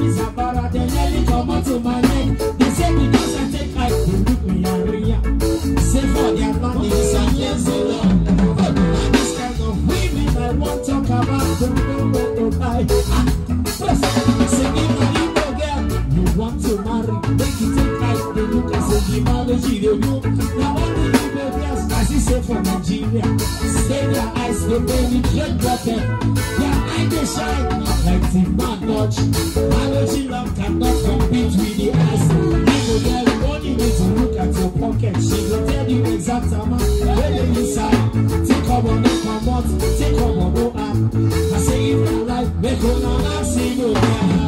is a barra, they nearly come out to my neck. They say because I take I look me and ring. Say for their money, some years so long. This kind of women I want to talk about, don't know where to buy. Say if a Igbo girl you want to marry, make you take I they look as a gemology they do. Now only Igbo girls, as you say for Nigeria, say their eyes they penetrate water. Their eyes they shine like the man touch. Biology love cannot compete with the eyes. Igbo girl only need to look at your pocket. She will tell you exact amount where they inside. Take up on no come out, take up on no app. I say if you like, make on a see no.